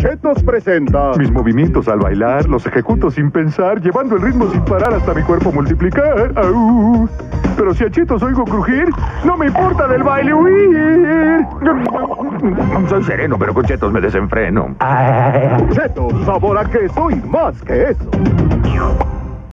Chetos presenta. Mis movimientos al bailar los ejecuto sin pensar, llevando el ritmo sin parar hasta mi cuerpo multiplicar. ¡Au! Pero si a Chetos oigo crujir, no me importa del baile huir. Soy sereno, pero con Chetos me desenfreno. Chetos, sabor a queso y más que eso.